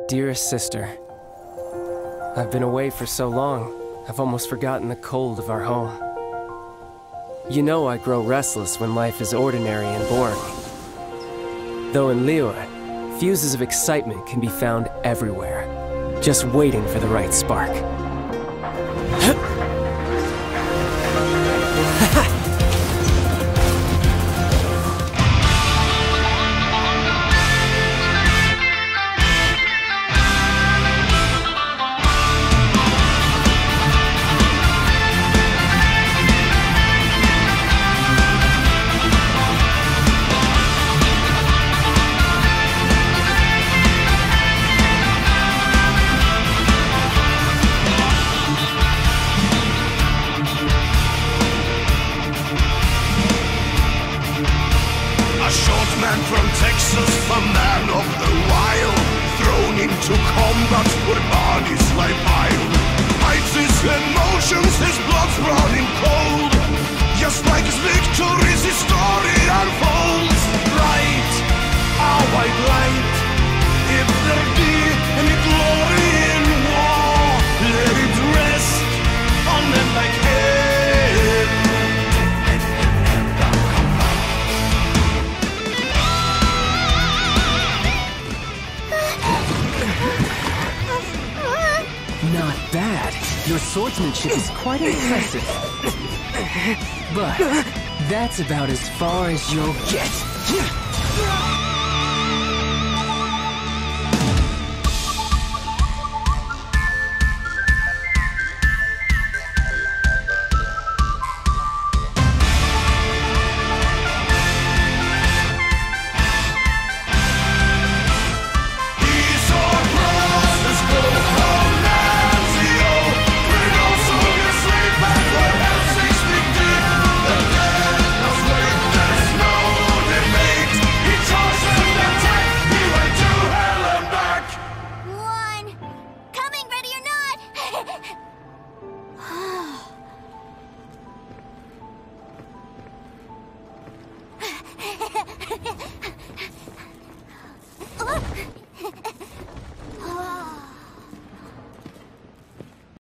Dearest sister, I've been away for so long, I've almost forgotten the cold of our home. You know I grow restless when life is ordinary and boring. Though in Liyue, fuses of excitement can be found everywhere, just waiting for the right spark. From Texas, the man of the wild, thrown into combat where bodies lie piled. Hides his emotions, his blood's running cold. Just like his victories, his story unfolds. Light, our white light, if there be any glory in war, let it rest on men like him. Not bad. Your swordsmanship is quite impressive. But that's about as far as you'll get.